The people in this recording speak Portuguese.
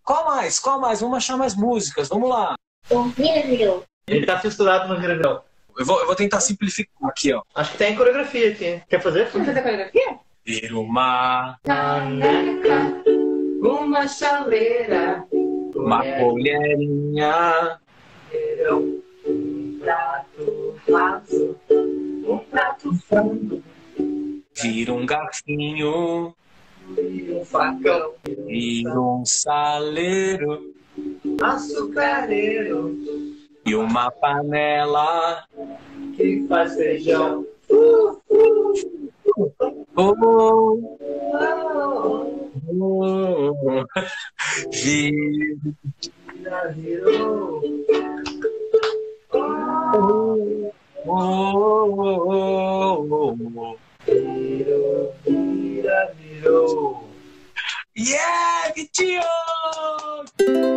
Qual mais? Qual mais? Vamos achar mais músicas. Vamos lá. O vira-virou. Ele tá fissurado no vira-virou. Eu vou tentar simplificar aqui, ó. Acho que tem coreografia aqui. Quer fazer? Vamos fazer a coreografia? Vira uma Caneca, uma chaleira, uma colherinha. um prato raso, um prato fundo Vira um garfinho. e um facão, Vira um saleiro. açucareiro E uma panela. que faz feijão. Oh, Oh, oh. virou. Oh, oh, oh. Virou. Yeah, Vitinho!